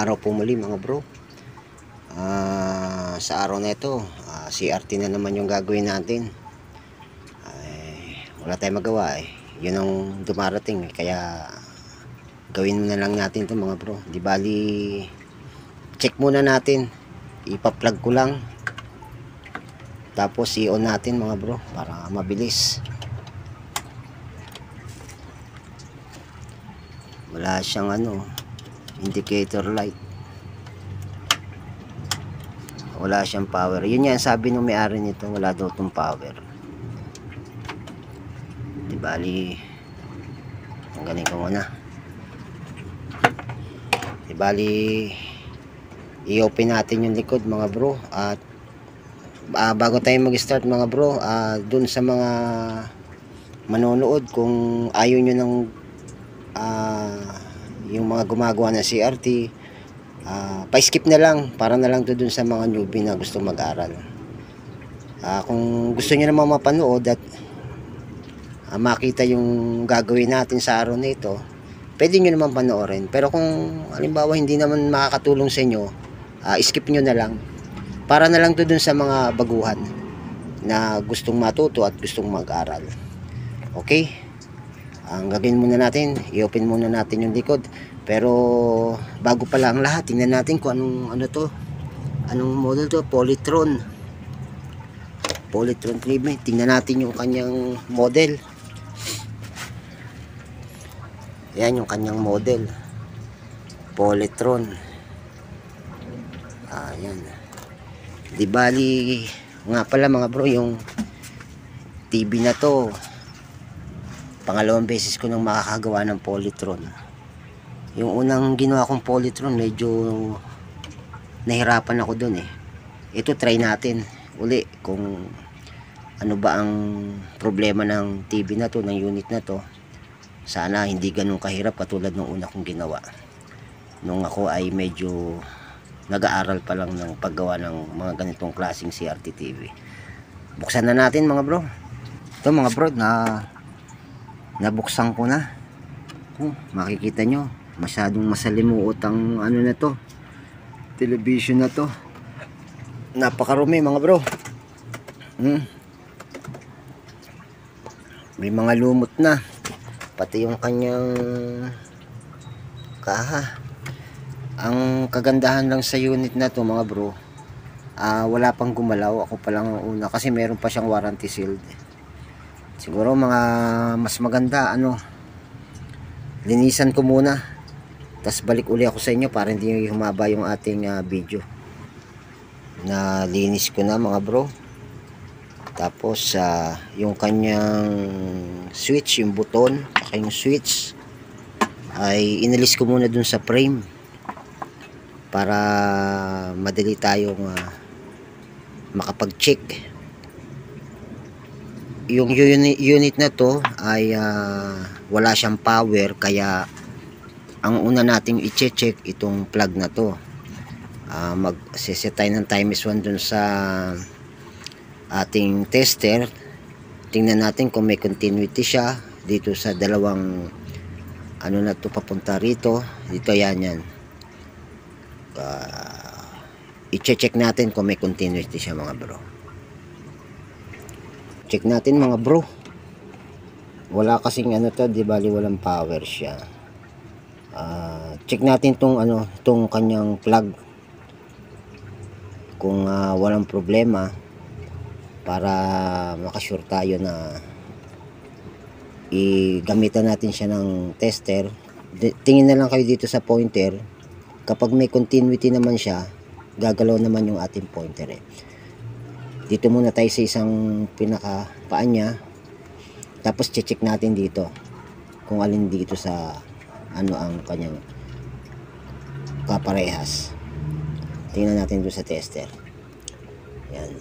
araw po muli mga bro. Sa araw na ito, CRT na naman yung gagawin natin. Wala tayong magawa eh. Yun ang dumarating kaya gawin na lang natin ito mga bro. Di bali, check muna natin. Ipa-plug ko lang. Tapos i-on natin mga bro para mabilis. Wala siyang indicator light. Wala siyang power. Yun yan sabi ng may-ari nito, wala daw tong power. Di bali, tanggalin ko muna. Di bali, i-open natin yung likod mga bro. At bago tayo mag-start mga bro, dun sa mga manonood, kung ayaw nyo ng yung mga gumagawa ng CRT, pa-skip na lang para na lang to dun sa mga newbie na gusto mag-aral. Kung gusto niyo naman mapanood at makita yung gagawin natin sa araw na ito, pwede nyo naman panoorin. Pero kung halimbawa hindi naman makakatulong sa inyo, skip nyo na lang para na lang to dun sa mga baguhan na gustong matuto at gustong mag-aral. Okay, ang gagawin muna natin, i-open muna natin yung likod. Pero bago pa lang lahat, tingnan natin kung anong model to. Polytron 3B. Tingnan natin yung kanyang model. Yan yung kanyang model, Polytron. Yan. Di bali nga pala mga bro, yung TV na to, pangalawang beses ko nang makakagawa ng Polytron. Yung unang ginawa kong Polytron, medyo nahirapan ako dun eh. Ito try natin uli kung ano ba ang problema ng TV na to, ng unit na to. Sana hindi ganun kahirap katulad ng una kong ginawa nung ako ay medyo nag-aaral pa lang ng paggawa ng mga ganitong klaseng CRT TV. Buksan na natin mga bro. Ito mga bro, nabuksan ko na. Makikita nyo, masyadong masalimuot ang na to, television na to. Napakarumi mga bro. May mga lumot na, pati yung kanyang kaha. Ang kagandahan lang sa unit na to mga bro, wala pang gumalaw. Ako pa lang ang una kasi meron pa siyang warranty sealed. Siguro mga mas maganda linisan ko muna, tapos balik uli ako sa inyo para hindi humaba yung ating video. Na linis ko na mga bro. Tapos yung kanyang switch, yung buton, yung switch ay inalis ko muna dun sa frame para madali tayong makapag-check. Yung unit na to ay wala siyang power, kaya ang una nating i-check itong plug na to. Mag-set tayo ng times 1 dun sa ating tester. Tingnan natin kung may continuity siya dito sa dalawang na to papunta rito. Dito yan. I-check natin kung may continuity siya mga bro. Check natin mga bro. Wala kasing to, di bali walang power siya. Check natin tong kanyang plug kung walang problema, para makasure tayo na gamitan natin siya ng tester. Tingin na lang kayo dito sa pointer. Kapag may continuity naman siya, gagalaw naman yung ating pointer eh. Dito muna tayo sa isang pinaka paa niya, tapos check natin dito kung alin dito sa ang kanyang kaparehas. Tingnan natin doon sa tester. Yan.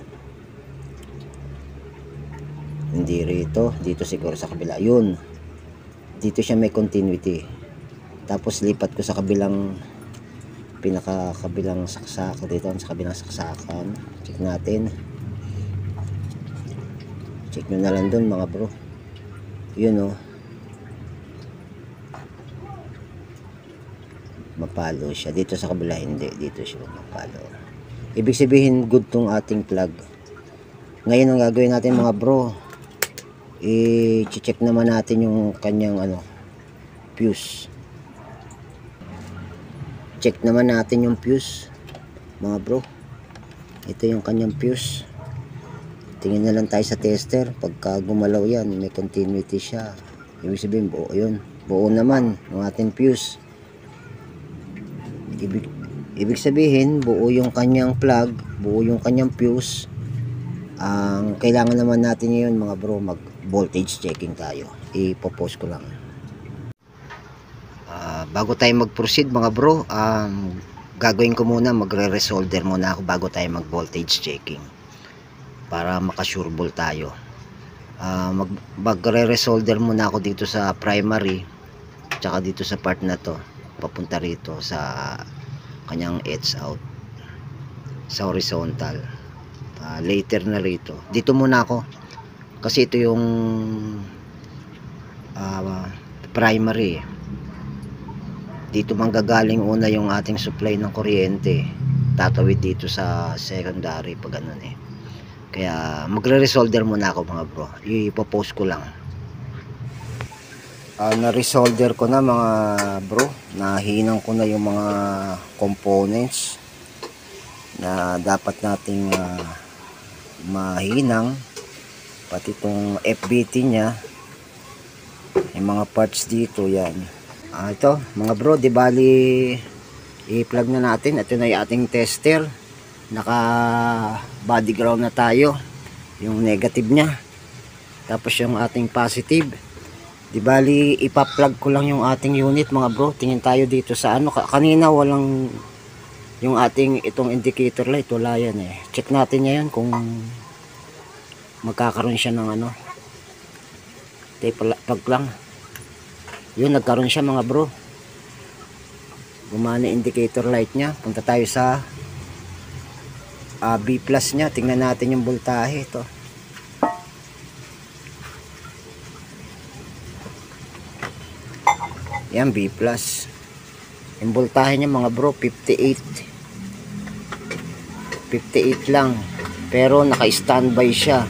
Hindi rito, dito siguro sa kabila. Yun, dito siya may continuity. Tapos lipat ko sa kabilang pinaka-kabilang saksak dito, sa kabilang saksakan. Check natin. Check nyo na lang dun mga bro. Yun mapalo siya. Dito sa kabila hindi, dito siya mapalo. Ibig sabihin good tong ating plug. Ngayon ang gagawin natin mga bro, i-check naman natin yung kanyang fuse. Check naman natin yung fuse mga bro. Ito yung kanyang fuse. Tingin na lang tayo sa tester. Pagka gumalaw yan, may continuity siya. Ibig sabihin buo yun. Buo naman yung ating fuse. Ibig sabihin buo yung kanyang plug, buo yung kanyang fuse. Ang kailangan naman natin ngayon mga bro, mag voltage checking tayo. Ipopost ko lang. Bago tayo mag-proceed mga bro, gagawin ko muna, magre-resolder muna ako bago tayo mag-voltage checking para maka-sureball tayo. Magre-resolder muna ako dito sa primary tsaka dito sa part na to, papunta rito sa kanyang edge out sa horizontal. Later na rito. Dito muna ako kasi ito yung primary. Dito manggagaling una yung ating supply ng kuryente, tatawid dito sa secondary pag ganun kaya magre-resolder muna ako mga bro, ipopost ko lang. Na-resolder ko na mga bro, nahinang ko na yung mga components na dapat nating mahinang, pati itong FBT nya, yung mga parts dito yan. Ito mga bro, di bali i-plug na natin. Ito na yung ating tester, naka body ground na tayo, yung negative nya, tapos yung ating positive. Di bali ipa-plug ko lang yung ating unit mga bro. Tingin tayo dito sa kanina walang yung ating itong indicator light, wala yan check natin ngayon kung magkakaroon siya ng plug lang. Yun, nagkaroon siya mga bro, gumana indicator light nya. Punta tayo sa B plus nya, tingnan natin yung voltahe. Ito yan, B plus. Yung voltahe nya mga bro 58 lang, pero naka standby siya.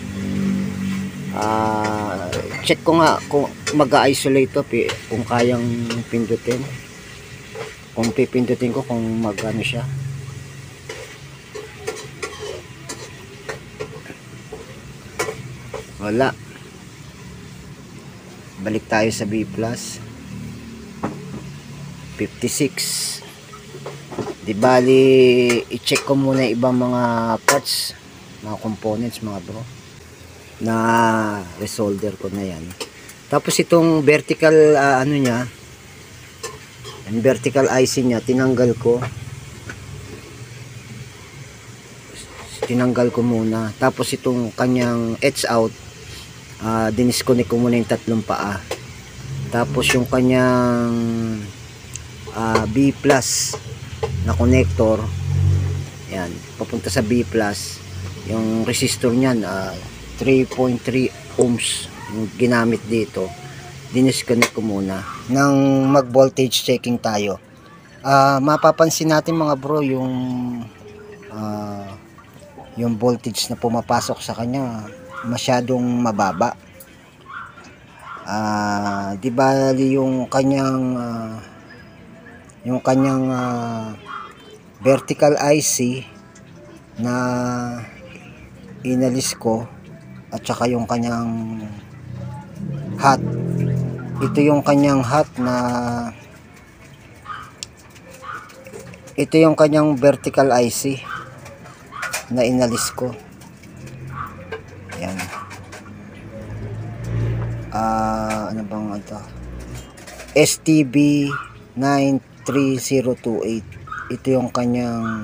Check ko nga kung mag-isolate to, kung kayang pindutin, kung pipindutin ko kung magano siya. Wala. Balik tayo sa B plus. 56. Di bali i-check ko muna ibang mga parts, mga components mga bro, na resolder ko na yan. Tapos itong vertical nya, yung vertical IC nya, tinanggal ko muna. Tapos itong kanyang edge out, dinisconnect ko muna yung tatlong paa. Tapos yung kanyang B plus na connector, yan, papunta sa B plus, yung resistor nyan 3.3 ohms yung ginamit dito. Dinisconnect ko muna nang mag voltage checking tayo. Mapapansin natin mga bro yung voltage na pumapasok sa kanya masyadong mababa. Di bali yung kanyang vertical IC na inalis ko, at saka yung kanyang hot, ito yung kanyang vertical IC na inalis ko. Yan. Ano bang ito? STB 93028. Ito yung kanyang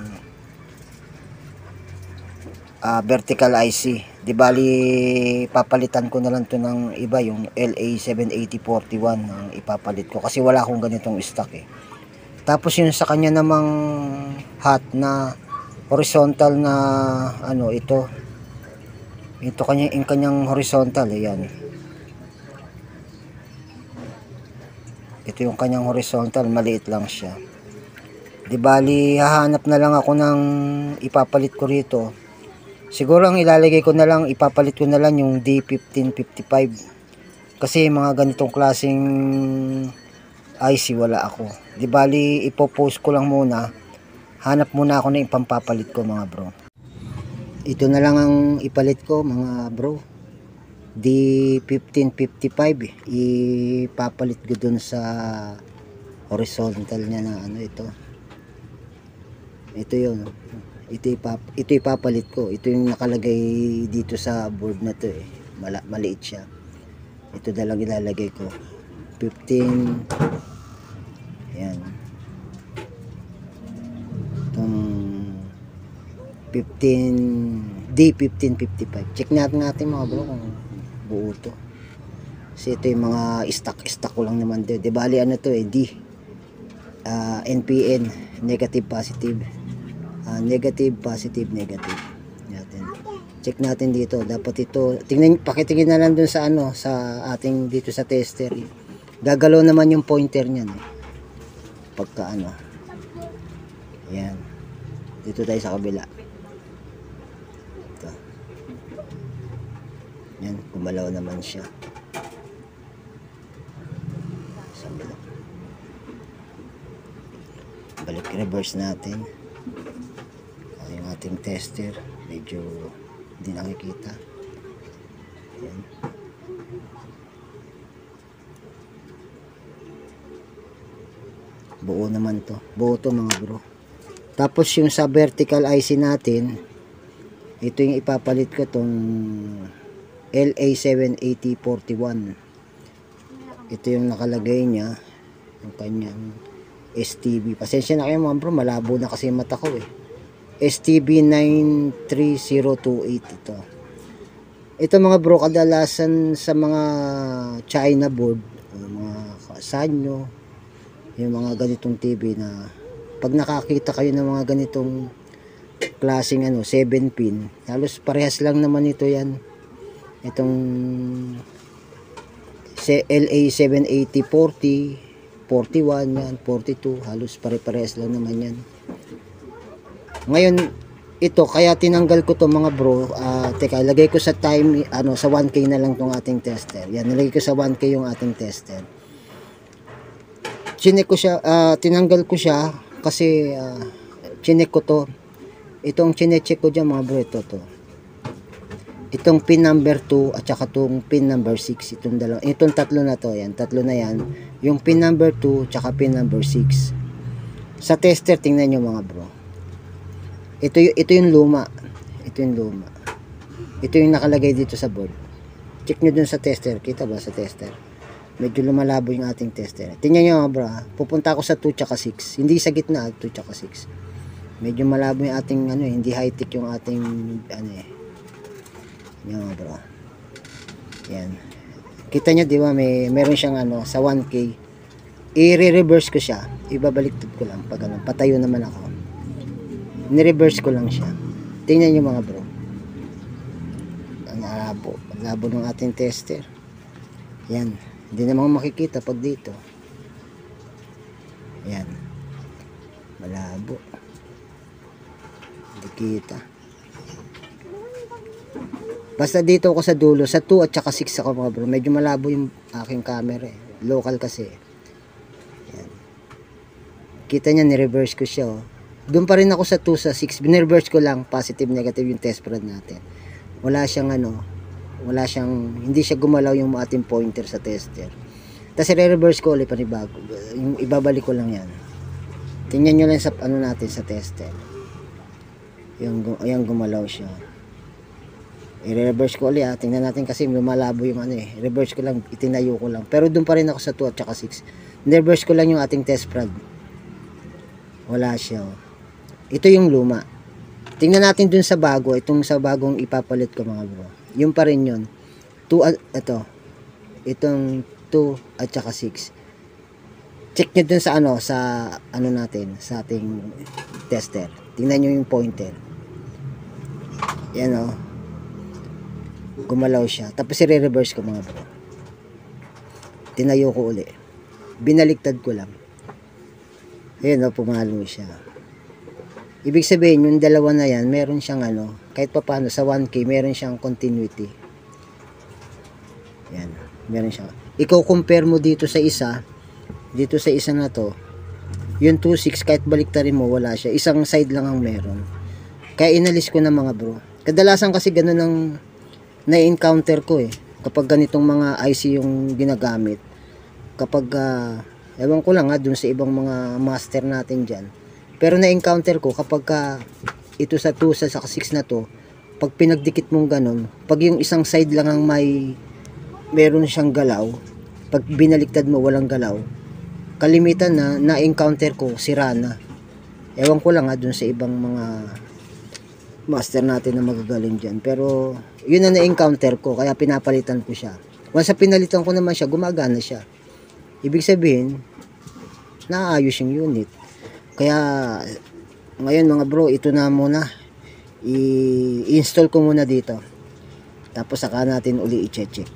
vertical IC. Di bali papalitan ko na lang to ng iba, yung LA78041 ang ipapalit ko kasi wala akong ganitong stock Tapos yun sa kanya namang hot na horizontal na ito kanyang horizontal, ayan. Ito yung kanyang horizontal, maliit lang siya. Di bali, hahanap na lang ako ng ipapalit ko rito. Siguro ang ilalagay ko na lang, ipapalit ko na lang yung D1555. Kasi mga ganitong klaseng IC wala ako. Di bali, ipopost ko lang muna. Hanap muna ako ng ipampapalit ko mga bro. Ito na lang ang ipalit ko mga bro. D1555. Ipapalit ko dun sa horizontal niya na ano ito. Ito yun. Ito ipapalit ko. Ito yung nakalagay dito sa board na to eh. Maliit siya. Ito na lang ilalagay ko. 15. Ayan. Itong 15. D1555. Check natin mga bro kung buo to. Kasi ito yung mga stock ko lang naman dito. Di bali ano to eh. D. NPN. Negative positive. Negative, positive, negative. Natin. Check natin dito. Dapat ito, pakitingin na lang dun sa ano, sa ating dito sa tester. Gagalaw naman yung pointer niyan eh. Pagka ano. Ayan. Dito tayo sa kabila. Ito. Yan, gumalaw naman siya. Sa kabila. Balik reverse natin. Yung ating tester medyo hindi nakikita. Ayan. Buo naman to, buo to mga bro. Tapos yung sa vertical IC natin, ito yung ipapalit ko tong LA78041. Ito yung nakalagay niya, yung kanyang STB. Pasensya na kayo mga bro, malabo na kasi mata ko eh. STB93028 ito. Ito mga bro, kadalasan sa mga China board, mga Sanyo, yung mga ganitong TV na pag nakakita kayo ng mga ganitong klaseng ano, 7 pin, halos parehas lang naman ito yan. Itong LA78040, 41 yan, 42, halos pare-parehas lang naman yan. Ngayon, ito, kaya tinanggal ko to mga bro. Teka, lagay ko sa time, ano, sa 1K na lang tong ating tester. Yan, nilagay ko sa 1K yung ating tester. Chinek ko siya, tinanggal ko siya kasi chinek ko to. Itong chinecheck ko dyan mga bro, ito to. Itong pin number 2 at saka itong pin number 6. Itong tatlo na to, yan, tatlo na yan. Yung pin number 2 at saka pin number 6. Sa tester, tingnan nyo mga bro. Ito yung luma. Ito yung luma. Ito yung nakalagay dito sa board. Check nyo dun sa tester. Kita ba sa tester? Medyo lumalabo yung ating tester. Tingnan nyo mga bro. Pupunta ako sa 2 tsaka 6. Hindi sa gitna. 2 tsaka 6. Medyo malabo yung ating ano, hindi high tech yung ating ano eh. Yan mga bro. Yan. Kita nyo di ba meron siyang ano sa 1K. I-reverse ko siya. Ibabaliktad ko lang pag ano, patayo naman ako. Ni-reverse ko lang siya. Tingnan nyo mga bro. Ang labo ng ating tester. Yan. Hindi naman makikita pag dito. Yan. Malabo. Hindi kita. Basta dito ako sa dulo. Sa 2 at saka 6 ako mga bro. Medyo malabo yung aking camera eh. Local kasi. Yan. Kita nyo, ni-reverse ko siya oh. Doon pa rin ako sa 2 sa 6. Binreverse ko lang positive negative yung test prod natin. Wala siyang ano, hindi siya gumalaw yung ating pointer sa tester. Tapos i-reverse ko ulit panibago. Yung ibabalik ko lang yan. Tingnan nyo lang sa ano natin sa tester. Yung gumalaw siya. I-reverse ko ulit ha. Tingnan natin kasi lumalabo yung ano eh. Reverse ko lang, itinayo ko lang. Pero doon pa rin ako sa 2 at saka 6. I-reverse ko lang yung ating test prod. Wala siya oh. Ito yung luma. Tingnan natin dun sa bago. Itong sa bagong ipapalit ko mga bro. Yung pa rin yun. 2 ito. Itong 2 at saka 6. Check nyo dun sa ano. Sa ano natin. Sa ating tester. Tingnan nyo yung pointer. Yan o. Gumalaw siya. Tapos i-reverse ko mga bro. Tinayo ko uli. Binaliktad ko lang. Ayun o, pumalo siya. Ibig sabihin, yung dalawa na yan, meron siyang ano, kahit pa paano, sa 1K, meron siyang continuity. Yan, meron siyang. Ikaw compare mo dito sa isa na to, yung 2.6, kahit baliktarin mo, wala siya. Isang side lang ang meron. Kaya inalis ko na mga bro. Kadalasan kasi ganun ang na-encounter ko eh. Kapag ganitong mga IC yung ginagamit. Kapag, ewan ko lang dun sa ibang mga master natin dyan. Pero na-encounter ko kapag ito sa 2 sa 6 na to, pag pinagdikit mong ganun, pag yung isang side lang ang meron siyang galaw, pag binaliktad mo walang galaw, kalimitan na-encounter ko, sira na. Ewan ko lang dun sa ibang mga master natin na magagaling dyan. Pero, yun na na-encounter ko, kaya pinapalitan ko siya. Once pinalitan ko naman siya, gumagana siya. Ibig sabihin, naayos yung unit. Kaya, ngayon mga bro, ito na muna. I-install ko muna dito. Tapos saka natin uli i-check.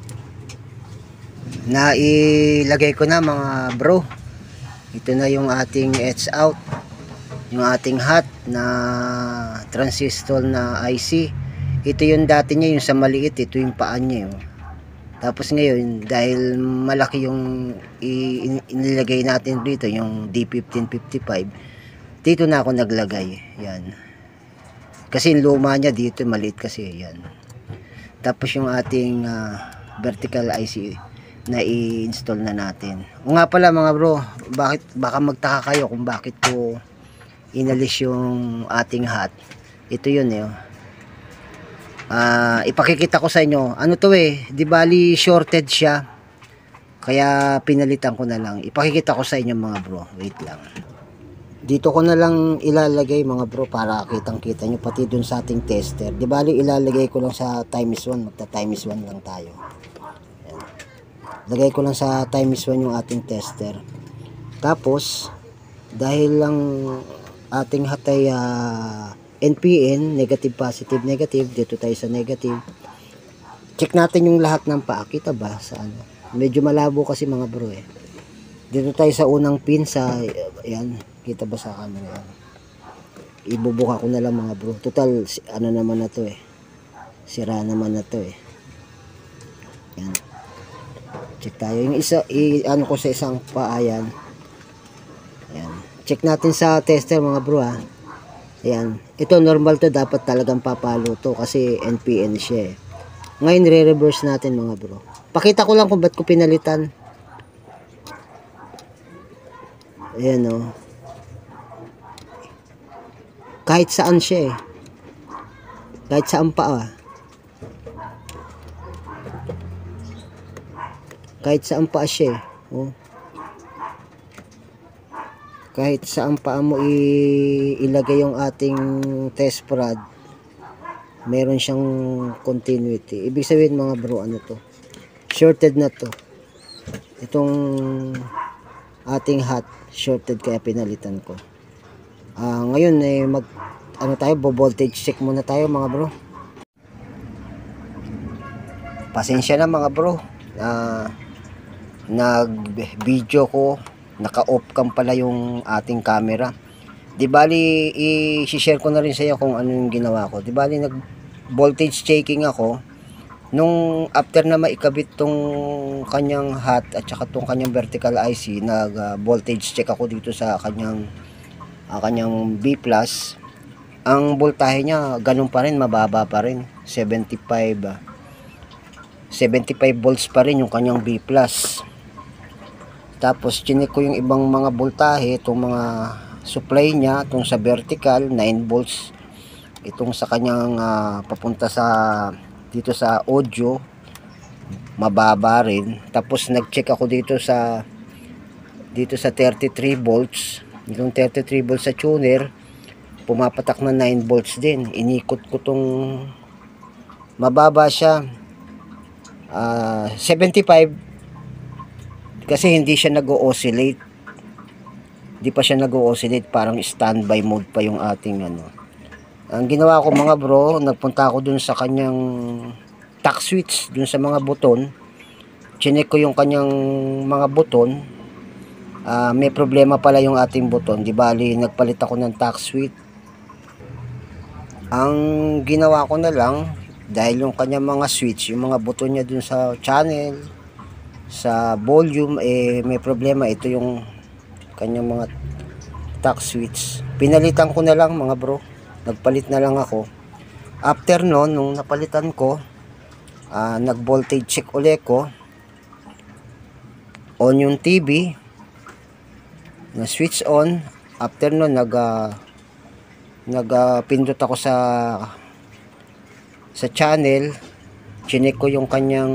Nailagay ko na mga bro. Ito na yung ating edge out, yung ating hot na transistor na IC. Ito yung dati niya, yung sa maliit, ito yung paan niya yun. Tapos ngayon, dahil malaki yung inilagay natin dito, yung D1555, dito na ako naglagay. Yan, kasi yung luma niya dito maliit kasi. Yan, tapos yung ating vertical IC na i-install na natin. O nga pala mga bro, baka magtaka kayo kung bakit ko inalis yung ating hot. Ito yun ipakikita ko sa inyo. Ano to di bali shorted siya, kaya pinalitan ko na lang. Ipakikita ko sa inyo mga bro, wait lang. Dito ko na lang ilalagay mga bro para kitang kita nyo pati dun sa ating tester. Di bali ilalagay ko lang sa times 1, magta times 1 lang tayo. Lagay ko lang sa times 1 yung ating tester. Tapos dahil lang ating hatay NPN, negative, positive, negative, dito tayo sa negative. Check natin yung lahat ng paa. Kita ba sa ano? Medyo malabo kasi mga bro Dito tayo sa unang pin sa yan. Kita ba sa camera yan? Ibubuka ko na lang mga bro. Total ano naman na to sira naman na to yan. Check tayo yung isa, ano ko sa isang paa yan. Yan. Check natin sa tester mga bro Ayan. Ito normal to, dapat talagang papalo to kasi NPN siya Ngayon re-reverse natin mga bro. Pakita ko lang kung ba't ko pinalitan. Ayan kahit saan siya kahit saan pa kahit saan pa siya kahit saan pa mo ilagay yung ating test prod, meron siyang continuity. Ibig sabihin mga bro, ano to, shorted na to. Itong ating hot shorted, kaya pinalitan ko. Ngayon ano tayo, voltage check muna tayo mga bro. Pasensya na mga bro, nag video ko, naka-off cam pala yung ating camera. Di bali i-share ko na rin sa iyo kung ano yung ginawa ko. Di bali nag voltage checking ako nung after na maikabit tong kanyang hot at saka tong kanyang vertical IC. Nag voltage check ako dito sa kanyang B+. Ang voltahe niya ganun pa rin, mababa pa rin, 75 volts pa rin yung kanyang B+. Tapos chinek ko yung ibang mga voltahe, itong mga supply niya, itong sa vertical 9 volts, itong sa kanyang papunta sa dito sa audio mababa rin. Tapos nag-check ako dito sa 33 volts, yung 33 volts sa tuner pumapatak na 9 volts din. Inikot ko tong mababa siya, 75, kasi hindi siya nag-o-oscillate. Hindi pa siya nag-o-oscillate, parang standby mode pa yung ating Ang ginawa ko mga bro, nagpunta ako dun sa kanyang tack switch, dun sa mga buton. Chinek ko yung kanyang mga buton. may problema pala yung ating buton. Di bali nagpalit ako ng tack switch. Ang ginawa ko na lang, dahil yung kanya mga switch, yung mga buton niya dun sa channel, sa volume, may problema. Ito yung kanyang mga tack switch. Pinalitan ko na lang mga bro. Nagpalit na lang ako. After nun, nung napalitan ko, nag voltage check ulit ko. On yung TV, na switch on. After nun, pindot ako sa channel. Chinek ko yung kanyang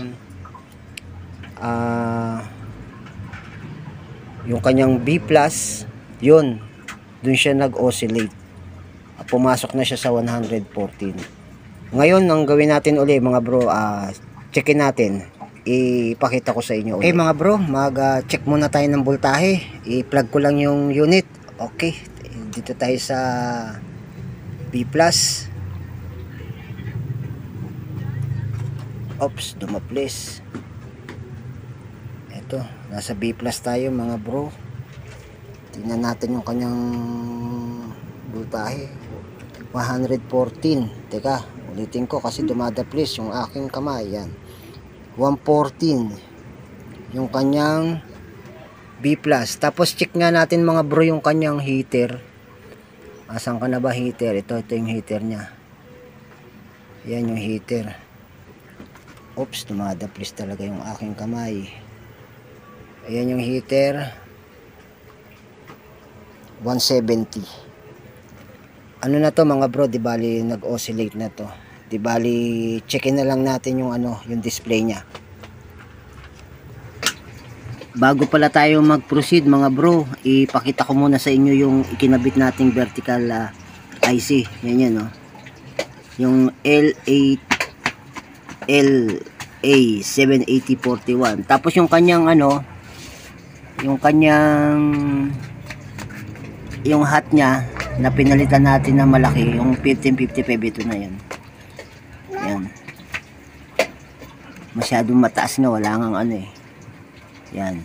B+, yun, dun siya nag-oscillate. Pumasok na siya sa 114. Ngayon, ang gawin natin uli mga bro, checkin natin. Ipakita ko sa inyo ulit. Okay mga bro, mag-check muna tayo ng voltahe. I-plug ko lang yung unit. Okay, dito tayo sa B+. Oops, dumaplis. Ito, nasa B+ tayo mga bro. Tingnan natin yung kanyang voltahe. 114. Teka, ulitin ko kasi dumadaplis yung aking kamay. Yan. 114 yung kanyang B+. Tapos check nga natin mga bro yung kanyang heater. Asan ka na ba heater? Ito yung heater nya. Yan yung heater. Oops, dumadaplis talaga yung aking kamay. Ayan yung heater. 170. Ano na to mga bro, di bali nag-oscillate na to. Di bali checkin na lang natin yung yung display nya. Bago pala tayo mag-proceed mga bro, ipakita ko muna sa inyo yung ikinabit nating vertical IC. Yan no. Yung LA78041. Tapos yung kanyang yung hat nya na pinalitan natin na malaki, yung 1555, ito na yan. Yan. Masyadong mataas na, wala ngang yan.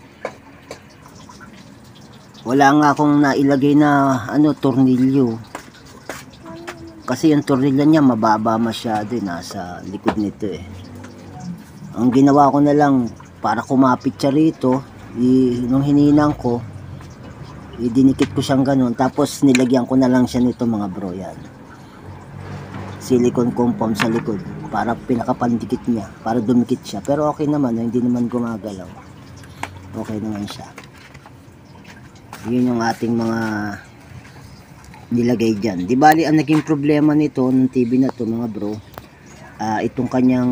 Wala nga akong nailagay na tornilyo. Kasi yung tornilyo niya mababa masyado, nasa likod nito Ang ginawa ko na lang para kumapit siya rito, nung hininang ko, dinikit ko siyang ganun, tapos nilagyan ko na lang siya nito mga bro. Yan, silicone compound sa likod para pinakapandikit niya, para dumikit siya. Pero okay naman, hindi naman gumagalaw. Okay naman siya. Yun yung ating mga nilagay dyan. Di bali ang naging problema nito ng TV na to mga bro, itong kanyang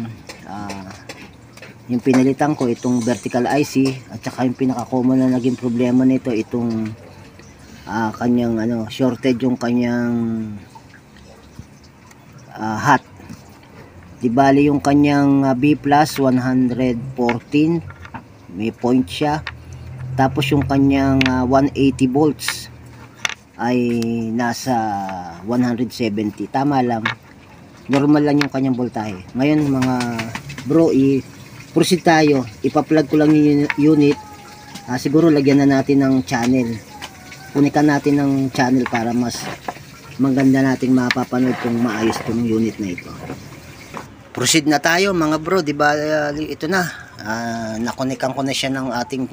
yung pinalitan ko, itong vertical IC, at saka yung pinaka-common na naging problema nito, itong kanyang shorted yung kanyang hat. Di bali yung kanyang B+ 114, may point siya. Tapos yung kanyang 180 volts ay nasa 170. Tama lang, normal lang yung kanyang voltahe. Ngayon mga bro, proceed tayo. Ipa-plug ko lang yung unit. Siguro lagyan na natin ng channel. Punikan natin ng channel para mas maganda nating mapapanood kung maayos itong unit na ito. Proceed na tayo mga bro. Di ba ito na. Nakonikan ko na siya ng ating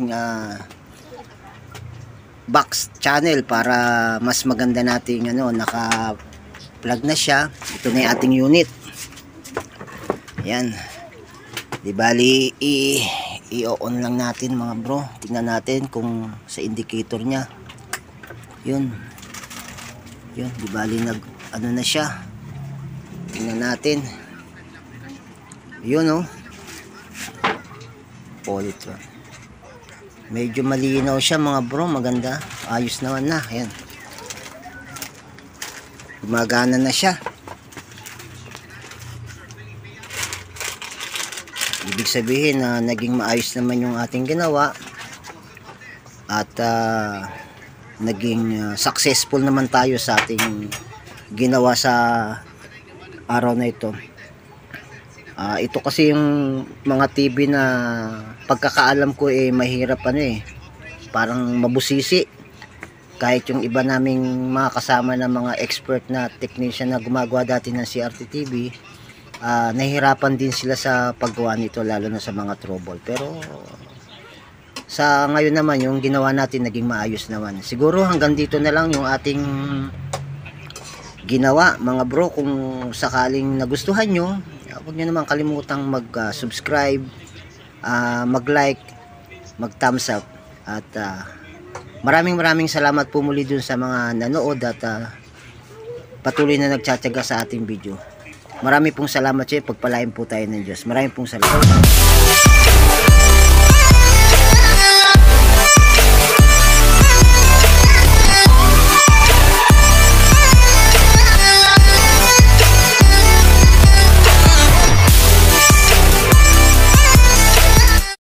box channel para mas maganda nating naka-plug na siya. Ito na yung ating unit. Yan. Di bali i-on lang natin mga bro. Tingnan natin kung sa indicator nya. Yun, di bali na siya. Tingnan natin. Yun Polytron. Medyo malinaw siya mga bro, maganda. Ayos naman na. Ayan, gumagana na siya. Ibig sabihin na naging maayos naman yung ating ginawa at naging successful naman tayo sa ating ginawa sa araw na ito. Ito kasi yung mga TV na pagkakaalam ko mahirap parang mabusisi. Kahit yung iba naming mga kasama na mga expert na technician na gumagawa dati ng CRT TV, nahihirapan din sila sa paggawa nito, lalo na sa mga trouble. Pero sa ngayon naman, yung ginawa natin naging maayos naman. Siguro hanggang dito na lang yung ating ginawa, mga bro. Kung sakaling nagustuhan nyo, huwag nyo naman kalimutang mag-subscribe, mag-like, mag-thumbs up. At maraming salamat po muli dun sa mga nanood at patuloy na nagtsatsaga sa ating video. Marami pong salamat sa iyo. Pagpalain po tayo ng Diyos. Maraming pong salamat.